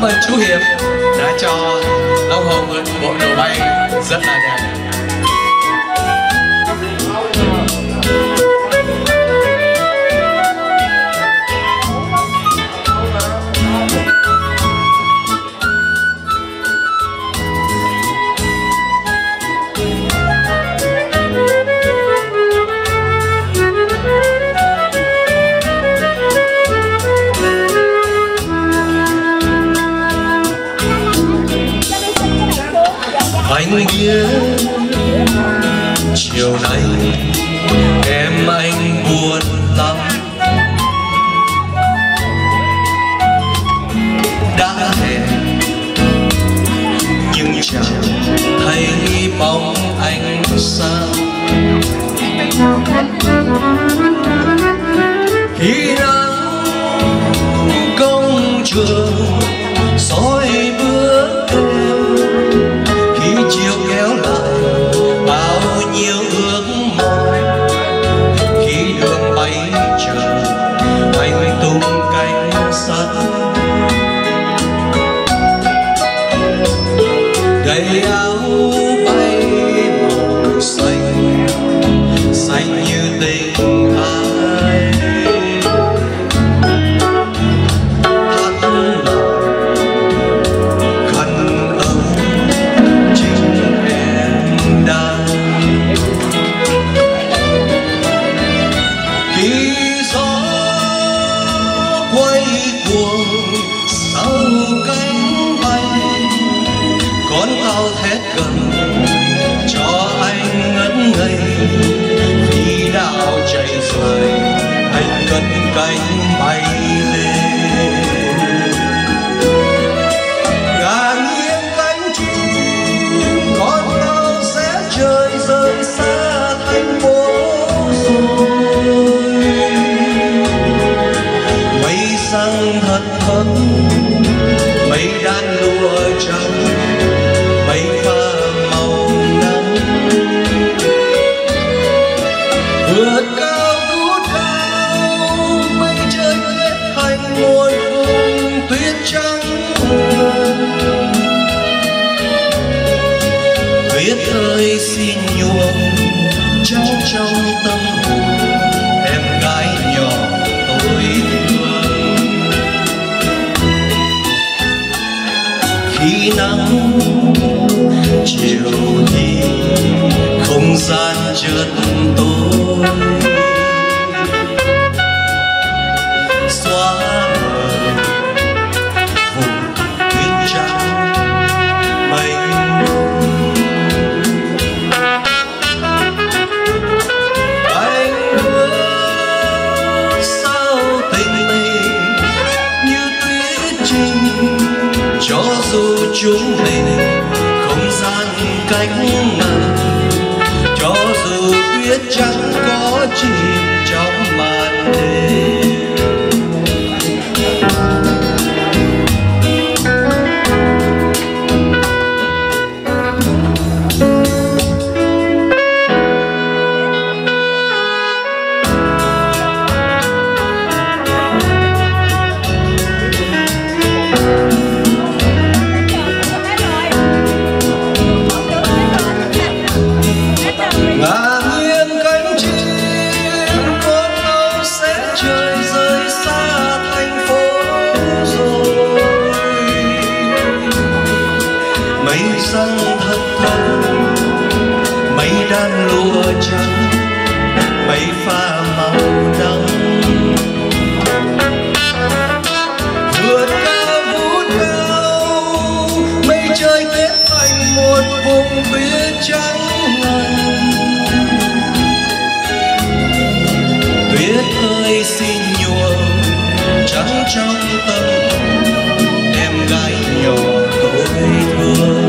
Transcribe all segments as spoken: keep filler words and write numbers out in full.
ơn chú Hiệp đã cho Long Hồ mượn bộ đồ bay rất là đẹp. Anh biết chiều nay em anh buồn lắm, đã hẹn nhưng chẳng thấy bóng anh sao. Khi nắng công trường soi bước em, khi chiều kéo lại bao nhiêu ước mong, khi đường bay chờ anh tung cánh sắt gầy áo bay màu xanh xanh như tình ai. Thét gần cho anh ngẩn ngây, vì đạo chạy dài anh cất cánh bay lên. Ngả nghiêng cánh chim con tàu sẽ trời rời xa thành phố rồi. Mây răng thật thấp, mây đan lụa trắng, mây pha màu nắng vượt cao vút cao, mây trời kết thành một vùng tuyết trắng. Tuyết ơi xin nhuộm trắng trong tâm hồn em gái nhỏ tôi thương. Khi nắng chiều đi không gian chợt tối, xóa mờ vùng tuyết trắng mênh mông. Anh ơi sao tình mình như tuyết trinh, cho dù chúng mình không gian cách ngàn, cho dù tuyết trắng có chìm trong màn đêm. Mây răng thật thấp, mây đan lụa trắng, mây pha màu nắng vượt cao vút cao, mây trời kết thành một vùng tuyết trắng ngần. Tuyết ơi xin nhuộm trắng trong tâm hồn em gái nhỏ tôi thương.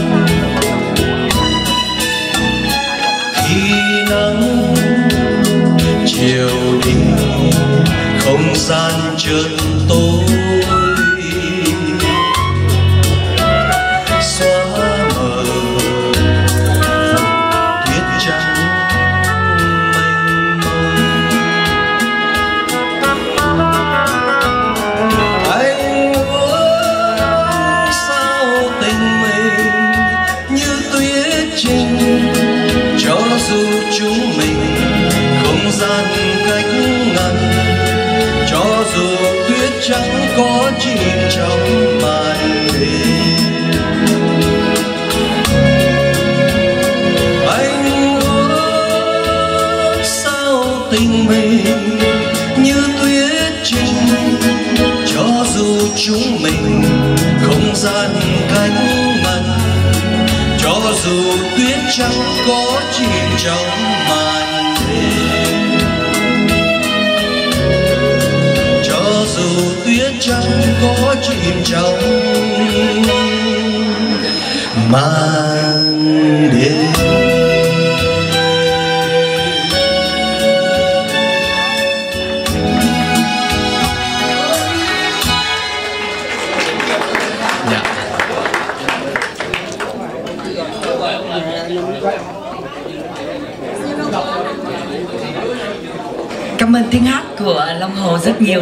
Khi nắng chiều đi không gian chợt tối, xóa mờ vùng tuyết trắng mênh mông. Anh ơi trắng có chìm trong màn đêm. Anh ước sao tình mình như tuyết trinh, cho dù chúng mình không gian cách mặt, cho dù tuyết trắng có chìm trong màn đêm, cho dù tuyết trắng có chìm trong màn đêm. Cảm ơn tiếng hát của Long Hồ rất nhiều.